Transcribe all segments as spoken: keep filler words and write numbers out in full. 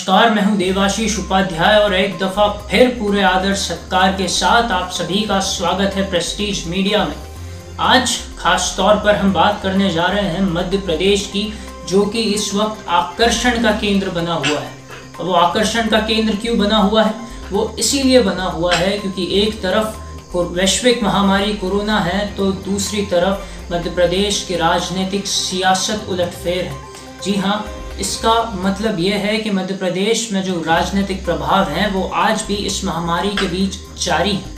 नमस्कार, मैं हूं देवाशीष उपाध्याय और एक दफ़ा फिर पूरे आदर सत्कार के साथ आप सभी का स्वागत है प्रेस्टीज मीडिया में। आज खास तौर पर हम बात करने जा रहे हैं मध्य प्रदेश की, जो कि इस वक्त आकर्षण का केंद्र बना हुआ है। अब वो आकर्षण का केंद्र क्यों बना हुआ है? वो इसीलिए बना हुआ है क्योंकि एक तरफ वैश्विक महामारी कोरोना है तो दूसरी तरफ मध्य प्रदेश की राजनीतिक सियासत उलटफेर है। जी हाँ, इसका मतलब यह है कि मध्य प्रदेश में जो राजनीतिक प्रभाव हैं वो आज भी इस महामारी के बीच जारी है।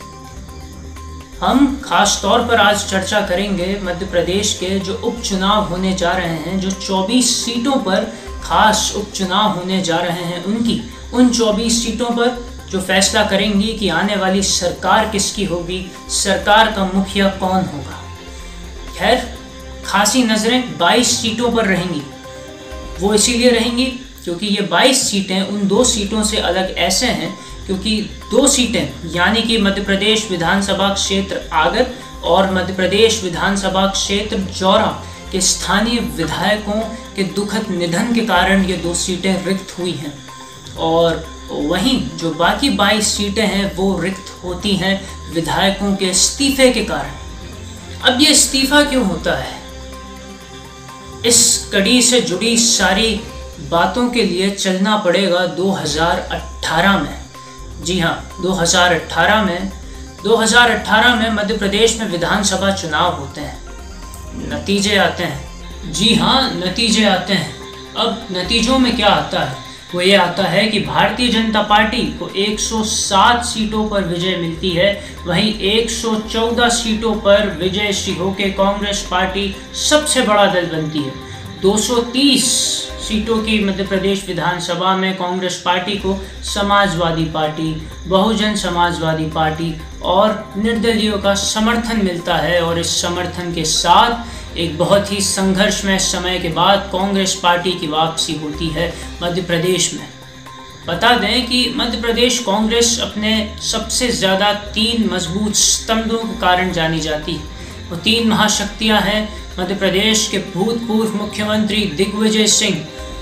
हम खास तौर पर आज चर्चा करेंगे मध्य प्रदेश के जो उपचुनाव होने जा रहे हैं, जो चौबीस सीटों पर खास उपचुनाव होने जा रहे हैं, उनकी उन चौबीस सीटों पर जो फैसला करेंगी कि आने वाली सरकार किसकी होगी, सरकार का मुखिया कौन होगा। खैर, खासी नजरें बाईस सीटों पर रहेंगी। वो इसीलिए रहेंगी क्योंकि ये बाईस सीटें उन दो सीटों से अलग ऐसे हैं क्योंकि दो सीटें यानी कि मध्य प्रदेश विधानसभा क्षेत्र आगर और मध्य प्रदेश विधानसभा क्षेत्र जौरा के स्थानीय विधायकों के दुखद निधन के कारण ये दो सीटें रिक्त हुई हैं, और वहीं जो बाकी बाईस सीटें हैं वो रिक्त होती हैं विधायकों के इस्तीफे के कारण। अब ये इस्तीफा क्यों होता है, इस कड़ी से जुड़ी सारी बातों के लिए चलना पड़ेगा दो हज़ार अठारह में। जी हाँ, दो हज़ार अठारह में दो हज़ार अठारह में मध्य प्रदेश में विधानसभा चुनाव होते हैं, नतीजे आते हैं। जी हाँ, नतीजे आते हैं। अब नतीजों में क्या आता है? वो ये आता है कि भारतीय जनता पार्टी को एक सौ सात सीटों पर विजय मिलती है, वहीं एक सौ चौदह सीटों पर विजयश्री होकर कांग्रेस पार्टी सबसे बड़ा दल बनती है। दो सौ तीस सीटों की मध्य प्रदेश विधानसभा में कांग्रेस पार्टी को समाजवादी पार्टी, बहुजन समाजवादी पार्टी और निर्दलीयों का समर्थन मिलता है, और इस समर्थन के साथ एक बहुत ही संघर्षमय समय के बाद कांग्रेस पार्टी की वापसी होती है मध्य प्रदेश में। बता दें कि मध्य प्रदेश कांग्रेस अपने सबसे ज़्यादा तीन मजबूत स्तंभों के कारण जानी जाती है। वो तीन महाशक्तियां हैं मध्य प्रदेश के भूतपूर्व मुख्यमंत्री दिग्विजय सिंह,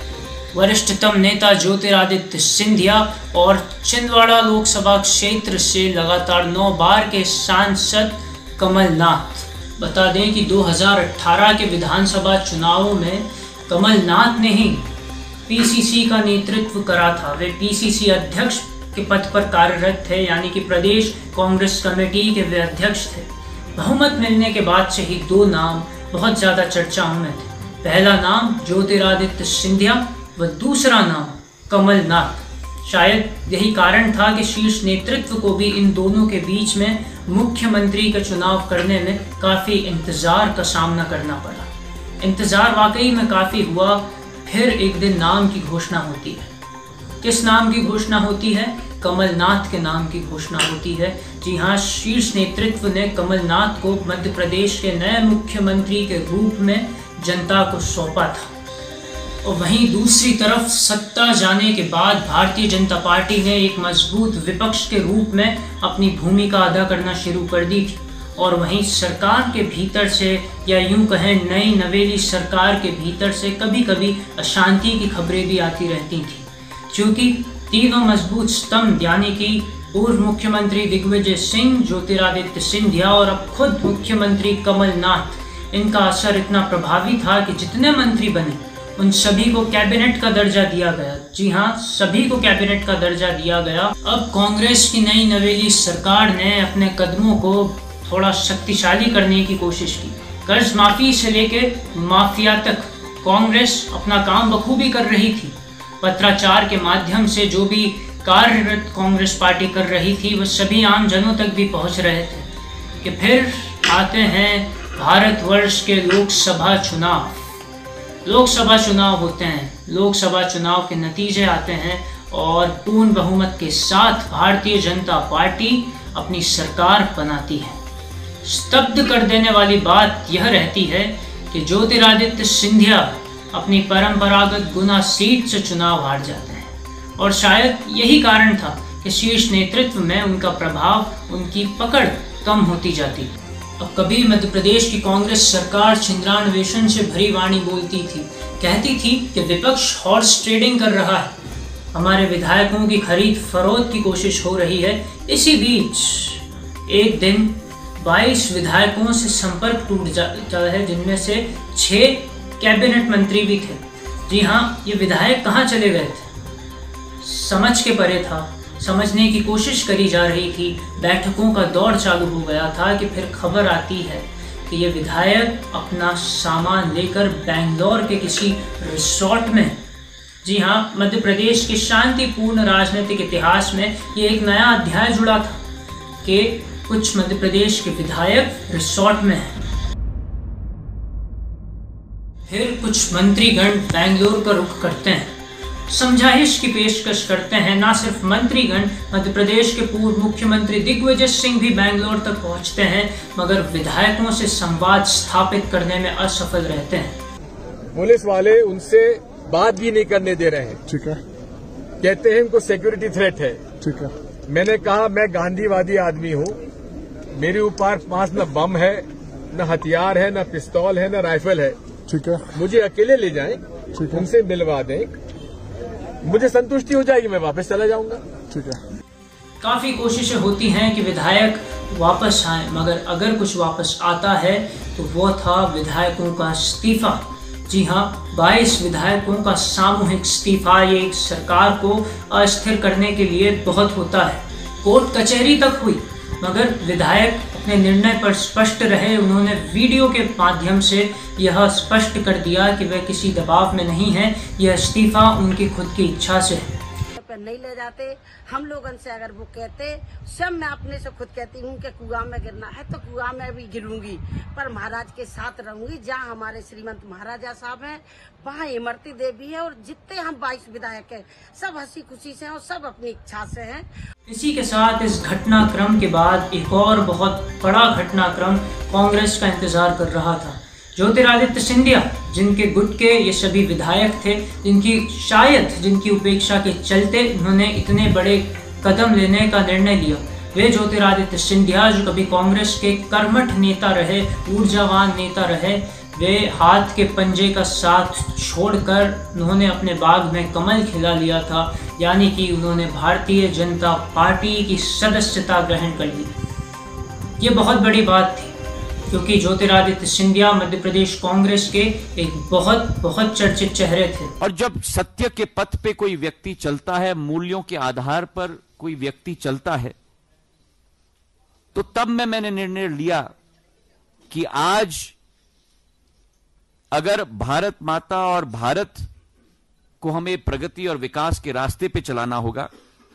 वरिष्ठतम नेता ज्योतिरादित्य सिंधिया और छिंदवाड़ा लोकसभा क्षेत्र से लगातार नौ बार के सांसद कमलनाथ। बता दें कि दो हज़ार अठारह के विधानसभा चुनावों में कमलनाथ ने ही पीसीसी का नेतृत्व करा था। वे पीसीसी अध्यक्ष के पद पर कार्यरत थे, यानी कि प्रदेश कांग्रेस कमेटी के वे अध्यक्ष थे। बहुमत मिलने के बाद से ही दो नाम बहुत ज़्यादा चर्चाओं में थे। पहला नाम ज्योतिरादित्य सिंधिया व दूसरा नाम कमलनाथ। शायद यही कारण था कि शीर्ष नेतृत्व को भी इन दोनों के बीच में मुख्यमंत्री का चुनाव करने में काफ़ी इंतज़ार का सामना करना पड़ा। इंतज़ार वाकई में काफ़ी हुआ। फिर एक दिन नाम की घोषणा होती है। किस नाम की घोषणा होती है? कमलनाथ के नाम की घोषणा होती है। जी हाँ, शीर्ष नेतृत्व ने कमलनाथ को मध्य प्रदेश के नए मुख्यमंत्री के रूप में जनता को सौंपा था। और वहीं दूसरी तरफ सत्ता जाने के बाद भारतीय जनता पार्टी ने एक मजबूत विपक्ष के रूप में अपनी भूमिका अदा करना शुरू कर दी थी, और वहीं सरकार के भीतर से, या यूं कहें नई नवेली सरकार के भीतर से, कभी कभी अशांति की खबरें भी आती रहती थी। क्योंकि तीनों मजबूत स्तंभ यानी कि पूर्व मुख्यमंत्री दिग्विजय सिंह, ज्योतिरादित्य सिंधिया और अब खुद मुख्यमंत्री कमलनाथ, इनका असर इतना प्रभावी था कि जितने मंत्री बने उन सभी को कैबिनेट का दर्जा दिया गया। जी हाँ, सभी को कैबिनेट का दर्जा दिया गया। अब कांग्रेस की नई नवेली सरकार ने अपने कदमों को थोड़ा शक्तिशाली करने की कोशिश की। कर्ज माफी से लेकर माफिया तक कांग्रेस अपना काम बखूबी कर रही थी। पत्राचार के माध्यम से जो भी कार्यरत कांग्रेस पार्टी कर रही थी, वह सभी आम जनों तक भी पहुंच रहे थे। कि फिर आते हैं भारतवर्ष के लोकसभा चुनाव। लोकसभा चुनाव होते हैं, लोकसभा चुनाव के नतीजे आते हैं, और पूर्ण बहुमत के साथ भारतीय जनता पार्टी अपनी सरकार बनाती है। स्तब्ध कर देने वाली बात यह रहती है कि ज्योतिरादित्य सिंधिया अपनी परंपरागत गुना सीट से चुनाव हार जाते हैं, और शायद यही कारण था कि शीर्ष नेतृत्व में उनका प्रभाव, उनकी पकड़ कम होती जाती। अब कभी मध्य प्रदेश की कांग्रेस सरकार छिंद्रान्वेषण से भरी वाणी बोलती थी, कहती थी कि विपक्ष हॉर्स ट्रेडिंग कर रहा है, हमारे विधायकों की खरीद फरोख्त की कोशिश हो रही है। इसी बीच एक दिन बाईस विधायकों से संपर्क टूट जाता है, जिनमें से छह कैबिनेट मंत्री भी थे। जी हाँ, ये विधायक कहाँ चले गए थे, समझ के परे था। समझने की कोशिश करी जा रही थी, बैठकों का दौर चालू हो गया था कि फिर खबर आती है कि ये विधायक अपना सामान लेकर बेंगलोर के किसी रिसोर्ट में, जी हाँ, मध्य प्रदेश के शांतिपूर्ण राजनीतिक इतिहास में ये एक नया अध्याय जुड़ा था कि कुछ मध्य प्रदेश के विधायक रिसोर्ट में हैं। फिर कुछ मंत्रीगण बेंगलोर का रुख करते हैं, समझाइश की पेशकश करते हैं। ना सिर्फ मंत्रीगण, मध्य प्रदेश के पूर्व मुख्यमंत्री दिग्विजय सिंह भी बेंगलोर तक पहुंचते हैं, मगर विधायकों से संवाद स्थापित करने में असफल रहते हैं। पुलिस वाले उनसे बात भी नहीं करने दे रहे हैं। ठीक है। कहते हैं इनको सिक्योरिटी थ्रेट है। ठीक है। मैंने कहा मैं गांधीवादी आदमी हूँ, मेरे ऊपर पास न बम है, न हथियार है, न पिस्तौल है, न राइफल है। ठीक है। मुझे अकेले ले जाएं, ठीक है। उनसे मिलवा दें, मुझे संतुष्टि हो जाएगी, मैं वापस चला जाऊंगा। ठीक है। काफी कोशिशें होती हैं कि विधायक वापस आए, मगर अगर कुछ वापस आता है तो वो था विधायकों का इस्तीफा। जी हाँ, बाईस विधायकों का सामूहिक इस्तीफा। ये एक सरकार को अस्थिर करने के लिए बहुत होता है। कोर्ट कचहरी तक हुई, मगर विधायक अपने निर्णय पर स्पष्ट रहे। उन्होंने वीडियो के माध्यम से यह स्पष्ट कर दिया कि वे किसी दबाव में नहीं हैं, यह इस्तीफा उनकी खुद की इच्छा से है। नहीं ले जाते हम लोगों से, अगर वो कहते, सब मैं अपने से खुद कहती हूँ कि कुआं में गिरना है तो कुआं में भी गिरूंगी, पर महाराज के साथ रहूंगी। जहाँ हमारे श्रीमंत महाराजा साहब हैं, वहाँ इमरती देवी है, और जितने हम बाईस विधायक हैं सब हंसी खुशी से हैं और सब अपनी इच्छा से हैं। इसी के साथ इस घटनाक्रम के बाद एक और बहुत बड़ा घटनाक्रम कांग्रेस का इंतजार कर रहा था। ज्योतिरादित्य सिंधिया, जिनके गुट के ये सभी विधायक थे, जिनकी शायद जिनकी उपेक्षा के चलते उन्होंने इतने बड़े कदम लेने का निर्णय लिया, वे ज्योतिरादित्य सिंधिया जो कभी कांग्रेस के कर्मठ नेता रहे, ऊर्जावान नेता रहे, वे हाथ के पंजे का साथ छोड़कर उन्होंने अपने बाग में कमल खिला लिया था, यानी कि उन्होंने भारतीय जनता पार्टी की सदस्यता ग्रहण कर ली। ये बहुत बड़ी बात थी, क्योंकि ज्योतिरादित्य सिंधिया मध्य प्रदेश कांग्रेस के एक बहुत बहुत चर्चित चेहरे थे। और जब सत्य के पथ पे कोई व्यक्ति चलता है, मूल्यों के आधार पर कोई व्यक्ति चलता है, तो तब मैं मैंने निर्णय लिया कि आज अगर भारत माता और भारत को हमें प्रगति और विकास के रास्ते पे चलाना होगा,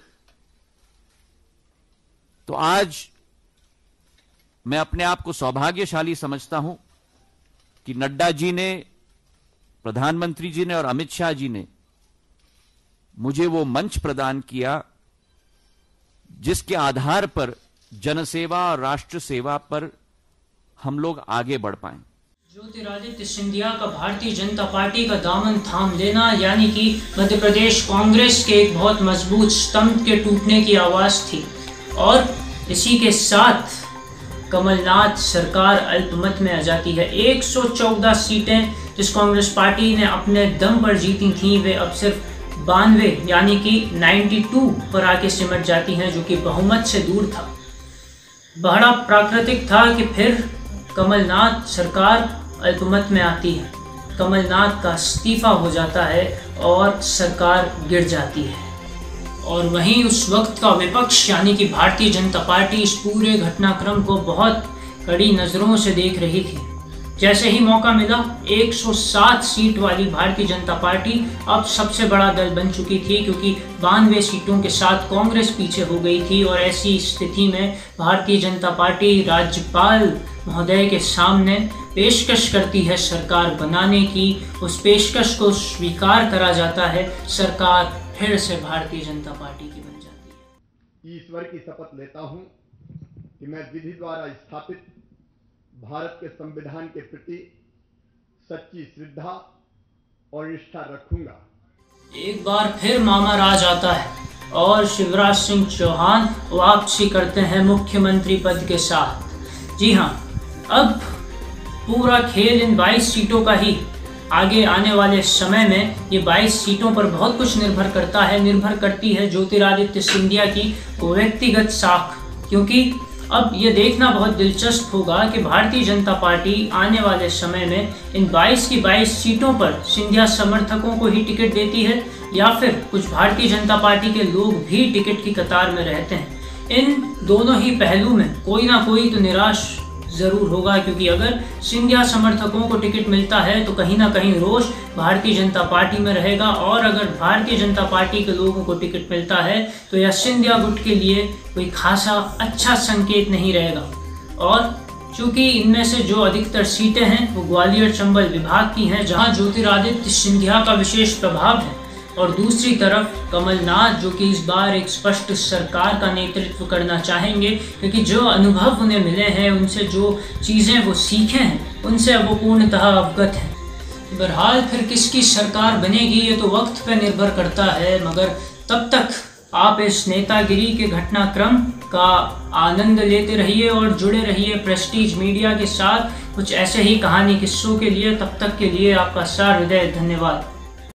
तो आज मैं अपने आप को सौभाग्यशाली समझता हूं कि नड्डा जी ने, प्रधानमंत्री जी ने और अमित शाह जी ने मुझे वो मंच प्रदान किया जिसके आधार पर जनसेवा और राष्ट्र सेवा पर हम लोग आगे बढ़ पाए। ज्योतिरादित्य सिंधिया का भारतीय जनता पार्टी का दामन थाम लेना, यानी कि मध्य प्रदेश कांग्रेस के एक बहुत मजबूत स्तंभ के टूटने की आवाज थी। और इसी के साथ कमलनाथ सरकार अल्पमत में आ जाती है। एक सौ चौदह सीटें जिस कांग्रेस पार्टी ने अपने दम पर जीती थी, वे अब सिर्फ बानवे यानी कि बानवे पर आके सिमट जाती हैं, जो कि बहुमत से दूर था। बड़ा प्राकृतिक था कि फिर कमलनाथ सरकार अल्पमत में आती है, कमलनाथ का इस्तीफा हो जाता है और सरकार गिर जाती है। और वहीं उस वक्त का विपक्ष यानी कि भारतीय जनता पार्टी इस पूरे घटनाक्रम को बहुत कड़ी नज़रों से देख रही थी। जैसे ही मौका मिला, एक सौ सात सीट वाली भारतीय जनता पार्टी अब सबसे बड़ा दल बन चुकी थी, क्योंकि बानवे सीटों के साथ कांग्रेस पीछे हो गई थी। और ऐसी स्थिति में भारतीय जनता पार्टी राज्यपाल महोदय के सामने पेशकश करती है सरकार बनाने की। उस पेशकश को स्वीकार करा जाता है, सरकार फिर से भारतीय जनता पार्टी की बन जाती है। ईश्वर की शपथ लेता हूं कि मैं विधि द्वारा स्थापित भारत के संविधान के प्रति सच्ची श्रद्धा और निष्ठा रखूंगा। एक बार फिर मामा राज आता है और शिवराज सिंह चौहान वापसी करते हैं मुख्यमंत्री पद के साथ। जी हाँ, अब पूरा खेल इन बाईस सीटों का ही आगे आने वाले समय में ये बाईस सीटों पर बहुत कुछ निर्भर करता है, निर्भर करती है ज्योतिरादित्य सिंधिया की व्यक्तिगत साख। क्योंकि अब ये देखना बहुत दिलचस्प होगा कि भारतीय जनता पार्टी आने वाले समय में इन बाईस की बाईस सीटों पर सिंधिया समर्थकों को ही टिकट देती है या फिर कुछ भारतीय जनता पार्टी के लोग भी टिकट की कतार में रहते हैं। इन दोनों ही पहलू में कोई ना कोई तो निराश जरूर होगा, क्योंकि अगर सिंधिया समर्थकों को टिकट मिलता है तो कहीं ना कहीं रोष भारतीय जनता पार्टी में रहेगा, और अगर भारतीय जनता पार्टी के लोगों को टिकट मिलता है तो यह सिंधिया गुट के लिए कोई खासा अच्छा संकेत नहीं रहेगा। और चूंकि इनमें से जो अधिकतर सीटें हैं वो ग्वालियर चंबल विभाग की हैं, जहां ज्योतिरादित्य सिंधिया का विशेष प्रभाव है, और दूसरी तरफ कमलनाथ जो कि इस बार एक स्पष्ट सरकार का नेतृत्व करना चाहेंगे, क्योंकि जो अनुभव उन्हें मिले हैं, उनसे जो चीज़ें वो सीखे हैं, उनसे वो पूर्णतः अवगत हैं। बहरहाल फिर किसकी सरकार बनेगी ये तो वक्त पर निर्भर करता है, मगर तब तक आप इस नेतागिरी के घटनाक्रम का आनंद लेते रहिए और जुड़े रहिए प्रेस्टीज मीडिया के साथ कुछ ऐसे ही कहानी किस्सों के लिए। तब तक के लिए आपका साहृदय धन्यवाद।